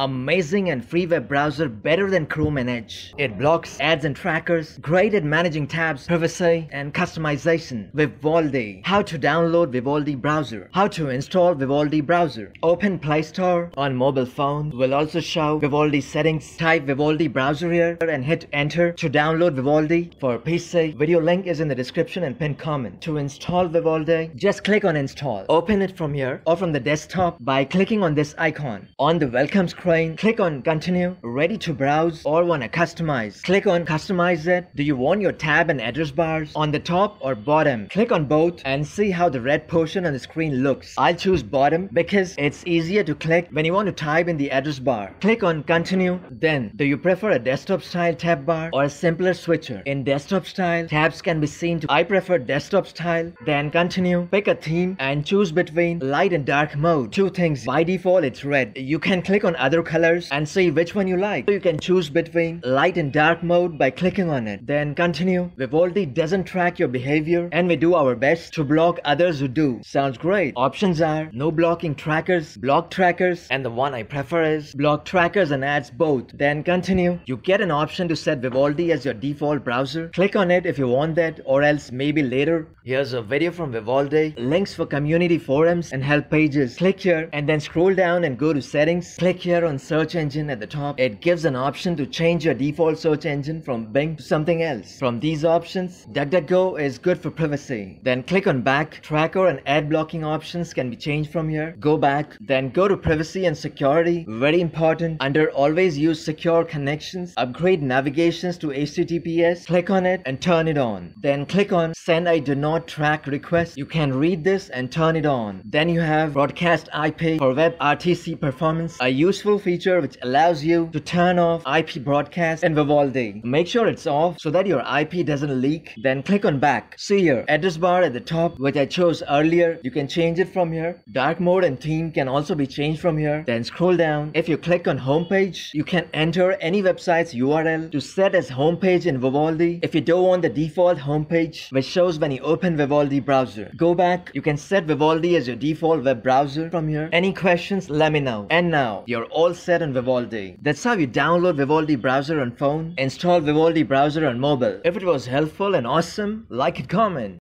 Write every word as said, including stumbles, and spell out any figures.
Amazing and free web browser better than Chrome and Edge. It blocks ads and trackers, great at managing tabs, privacy, and customization. Vivaldi. How to download Vivaldi browser. How to install Vivaldi browser. Open Play Store on mobile phone. Will also show Vivaldi settings. Type Vivaldi browser here and hit enter to download Vivaldi for P C. Video link is in the description and pinned comment. To install Vivaldi, just click on install. Open it from here or from the desktop by clicking on this icon. On the welcome screen, click on continue, ready to browse or wanna customize. Click on customize it. Do you want your tab and address bars on the top or bottom? Click on both and see how the red portion on the screen looks. I'll choose bottom because it's easier to click when you want to type in the address bar. Click on continue. Then, do you prefer a desktop style tab bar or a simpler switcher? In desktop style, tabs can be seen to I prefer desktop style. Then continue. Pick a theme and choose between light and dark mode. Two things. By default, it's red. You can click on other colors and see which one you like. So you can choose between light and dark mode by clicking on it. Then continue. Vivaldi doesn't track your behavior and we do our best to block others who do. Sounds great. Options are no blocking trackers, block trackers, and the one I prefer is block trackers and ads both. Then continue. You get an option to set Vivaldi as your default browser. Click on it if you want that, or else maybe later. Here's a video from Vivaldi, links for community forums and help pages. Click here and then scroll down and go to settings. Click here on search engine at the top. It gives an option to change your default search engine from Bing to something else. From these options, DuckDuckGo is good for privacy. Then click on back. Tracker and ad blocking options can be changed from here. Go back, then go to privacy and security. Very important. Under always use secure connections, upgrade navigations to H T T P S. Click on it and turn it on. Then click on send I do not track request. You can read this and turn it on. Then you have broadcast I P for web R T C performance, a useful feature which allows you to turn off I P broadcast in Vivaldi. Make sure it's off so that your I P doesn't leak. Then click on back. See here, address bar at the top which I chose earlier. You can change it from here. Dark mode and theme can also be changed from here. Then scroll down. If you click on homepage, you can enter any website's U R L to set as homepage in Vivaldi. If you don't want the default homepage which shows when you open Vivaldi browser, go back. You can set Vivaldi as your default web browser from here. Any questions, let me know. And now, you're all set on Vivaldi. That's how you download Vivaldi browser on phone, install Vivaldi browser on mobile. If it was helpful and awesome, like and comment.